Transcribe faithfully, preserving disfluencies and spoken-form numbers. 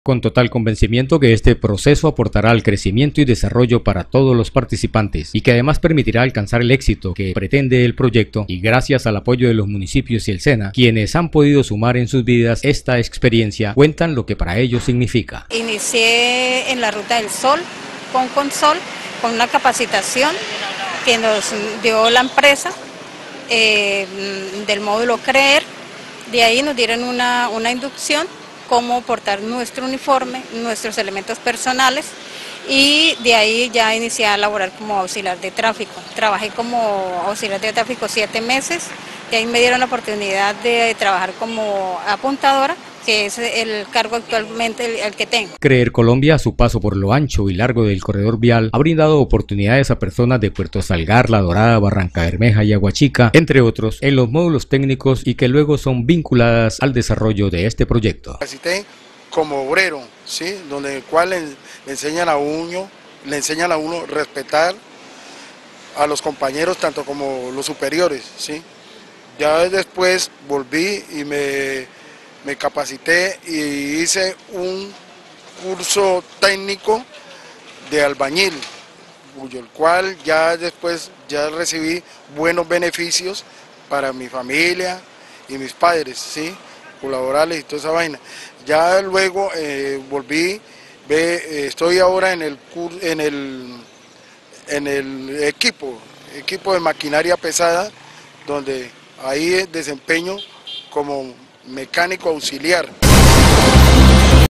Con total convencimiento que este proceso aportará al crecimiento y desarrollo para todos los participantes y que además permitirá alcanzar el éxito que pretende el proyecto, y gracias al apoyo de los municipios y el SENA, quienes han podido sumar en sus vidas esta experiencia, cuentan lo que para ellos significa. Inicié en la Ruta del Sol con Consol, con una capacitación que nos dio la empresa eh, del módulo CREER. De ahí nos dieron una, una inducción cómo portar nuestro uniforme, nuestros elementos personales, y de ahí ya inicié a laborar como auxiliar de tráfico. Trabajé como auxiliar de tráfico siete meses, y ahí me dieron la oportunidad de trabajar como apuntadora, que es el cargo actualmente el, el que tengo. CREER Colombia, a su paso por lo ancho y largo del corredor vial, ha brindado oportunidades a personas de Puerto Salgar, La Dorada, Barranca Bermeja y Aguachica, entre otros, en los módulos técnicos, y que luego son vinculadas al desarrollo de este proyecto. Capacité como obrero, ¿sí? Donde el cual le, le enseñan a uno, le enseñan a uno respetar a los compañeros tanto como los superiores, ¿sí? Ya después volví y me me capacité y hice un curso técnico de albañil, cuyo el cual ya después ya recibí buenos beneficios para mi familia y mis padres, ¿sí? Laborales y toda esa vaina. Ya luego eh, volví, ve, eh, estoy ahora en el, en el, en el equipo, equipo de maquinaria pesada, donde ahí desempeño como mecánico auxiliar.